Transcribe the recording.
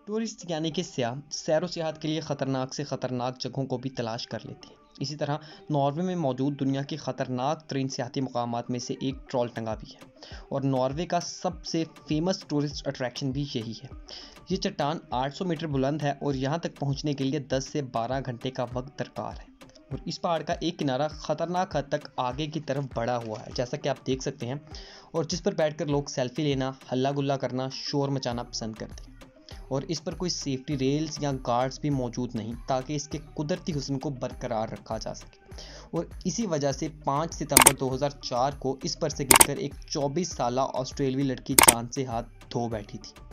Tourist यानी कि सैलानी सैरो सियाहत के लिए ख़तरनाक से ख़तरनाक जगहों को भी तलाश कर लेते हैं। इसी तरह नॉर्वे में मौजूद दुनिया के ख़तरनाक तरीन सियाहती मकामात में से एक ट्रोलटंगा भी है और नॉर्वे का सबसे फेमस टूरिस्ट अट्रैक्शन भी यही है। ये चट्टान 800 मीटर बुलंद है और यहाँ तक पहुँचने के लिए 10 से 12 घंटे का वक्त दरकार है और इस पहाड़ का एक किनारा ख़तरनाक हद तक आगे की तरफ बढ़ा हुआ है, जैसा कि आप देख सकते हैं, और जिस पर बैठकर लोग सेल्फी लेना, हल्ला गुल्ला करना, शोर मचाना पसंद करते हैं। और इस पर कोई सेफ्टी रेल्स या गार्ड्स भी मौजूद नहीं ताकि इसके कुदरती हुस्न को बरकरार रखा जा सके। और इसी वजह से 5 सितंबर 2004 को इस पर से गिरकर एक 24 साला ऑस्ट्रेलियाई लड़की जान से हाथ धो बैठी थी।